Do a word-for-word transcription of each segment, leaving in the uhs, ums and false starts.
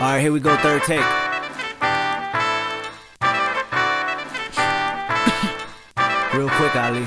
Alright, here we go, third take. Real quick, Ali.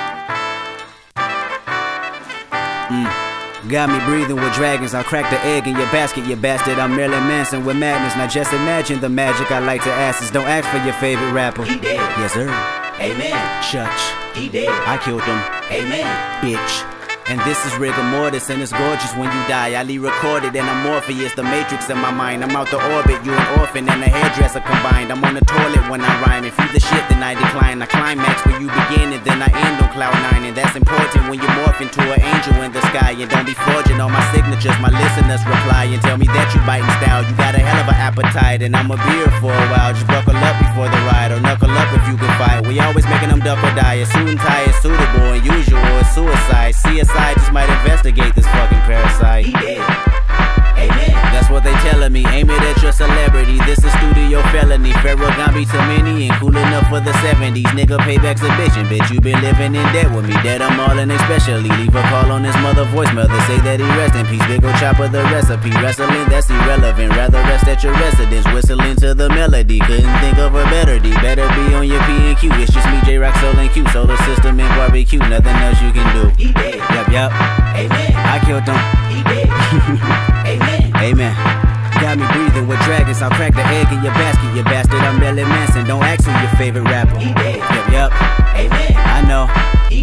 Mm. Got me breathing with dragons. I'll crack the egg in your basket, you bastard. I'm Marilyn Manson with madness. Now just imagine the magic I like to ask is don't ask for your favorite rapper. He dead. Yes, sir. Amen. Church. He dead. I killed him. Amen. Bitch. And this is rigor mortis, and it's gorgeous when you die. I re-recorded and I'm Morpheus, the matrix in my mind. I'm out the orbit, you an orphan and a hairdresser combined. I'm on the toilet when I rhyme. If you the shit, then I decline. I climax where you begin and then I end on cloud nine. And that's important when you morph into an angel in the sky. And don't be forging on my signatures. My listeners reply and tell me that you biting style. You got a hell of an appetite and I'm a beer for a while. Just buckle up before the ride or knuckle up if you can fight. We always making them duck or die. A suit and tie is suitable and usual is suicide. C S I just might investigate this fucking parasite. He dead. Amen. That's what they telling me. Aim it at your celebrity. This is studio felony. Ferragamo to many and cool enough for the seventies. Nigga, payback's a bitch. And bitch, you been living in debt with me. Dead I'm all in especially. Leave a call on his mother voicemail to say that he rest in peace. Big ol' chopper the recipe. Wrestling, that's irrelevant. Rather rest at your residence. Whistling to the melody. Couldn't think of a better D. Better be on your P and Q. It's just me, J-Rock, Soul, and Q. Solar system and barbecue. Nothing else you can do. He dead. Yup, yup. Amen. I killed him. He dead. Amen. Amen. Got me breathing with dragons. I'll crack the egg in your basket, you bastard. I'm Marilyn Manson. Don't ask who your favorite rapper. He dead. Yup, yup. Amen. I know. He